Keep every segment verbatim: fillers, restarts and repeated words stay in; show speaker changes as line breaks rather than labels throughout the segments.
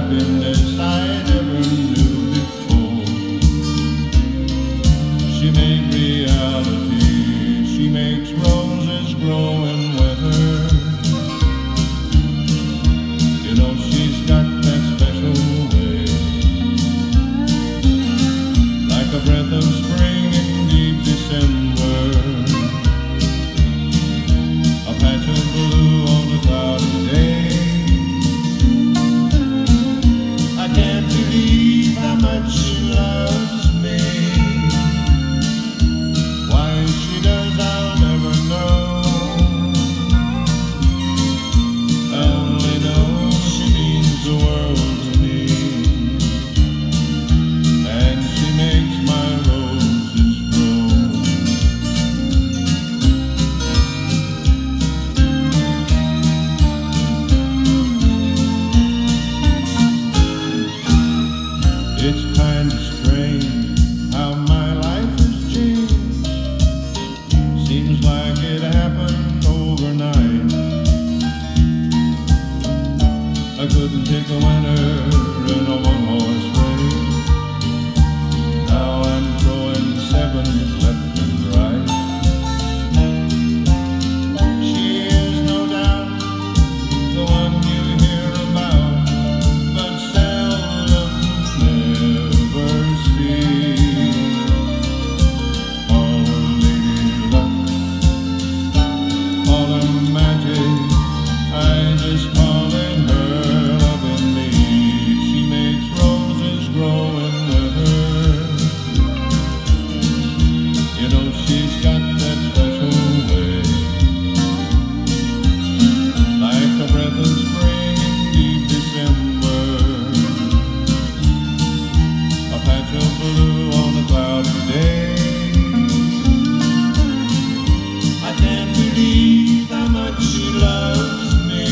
happiness I never knew before. She made reality, she makes roses grow in winter. You know she's got that special way, like a breath of spring in deep December, a patch of blue on a cloudy day. I can't believe how much she loves me. Why she does, I'll never know. I only know she means the world to me, and she makes my roses grow. It's kind of strange how my life has changed. Seems like it happened overnight. I couldn't take a winner in a one-horse race. Now I'm throwing sevens left and right. She is no doubt the one you hear about, but seldom never see. All her lady luck, all her magic, I just call it her loving me. She makes roses grow in winter. You know she's got that special way, like a breath of spring in deep December, a patch of blue on a cloudy day. I can't believe how much she loves me.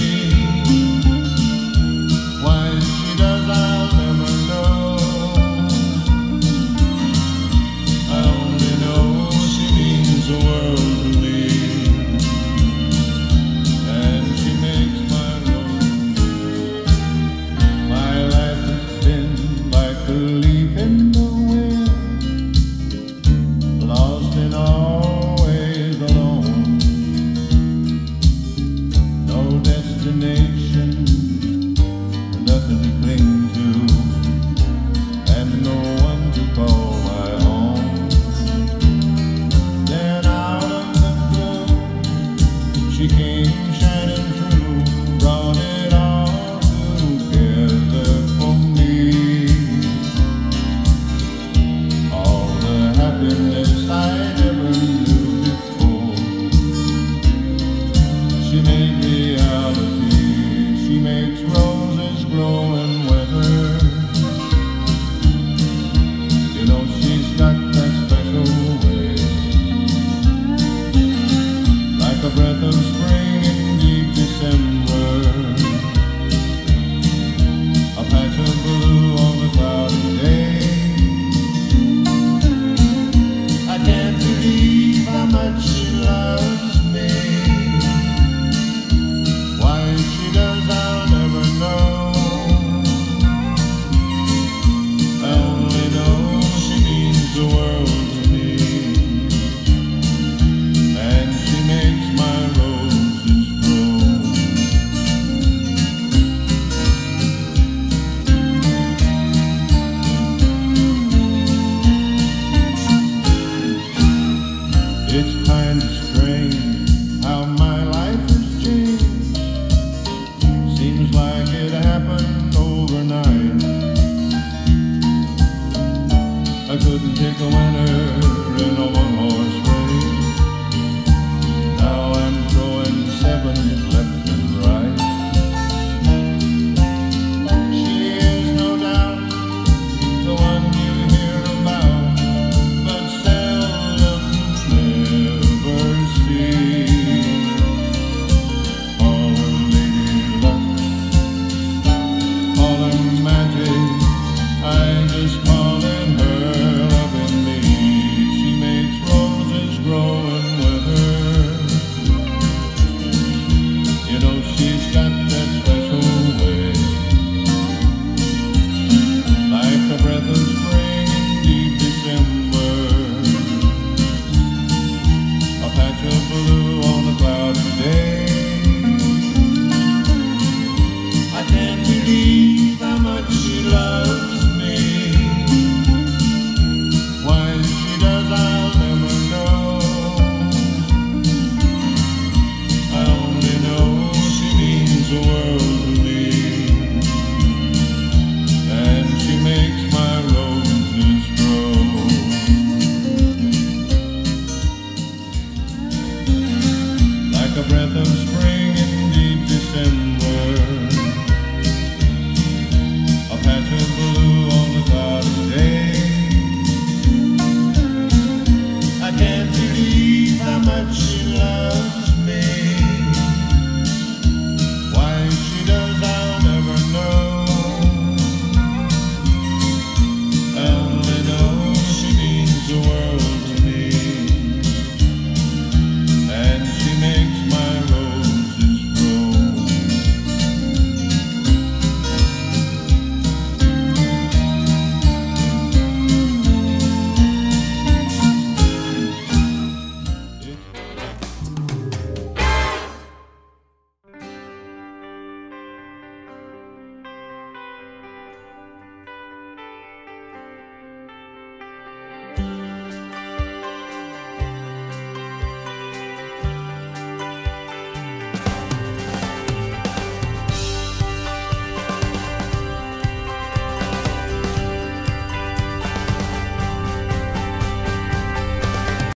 Why she does, I'll never know. I only know she means the world to me, and she makes my roses. My life has been like a leaf in the wind, lost and always alone. No destination, nothing to cling to, and no one to call my own. Then out of the blue, she came shining through, brought it all together for me. All the happiness I never knew before. She made reality, she makes roses grow in winter. You know she's got that special way, like a breath of spring in deep December, a patch of blue on a cloudy day. I can't believe how much she loves me. Why she does, I'll never know. I only know she means the world to me, and she makes my roses grow. It's kind of strange how my life has changed. Seems like it happened overnight. I couldn't take a winner in a one-horse race. Now I'm throwing sevens left and right. She is no doubt the one you hear about, but seldom never see. All her lady luck, all her magic,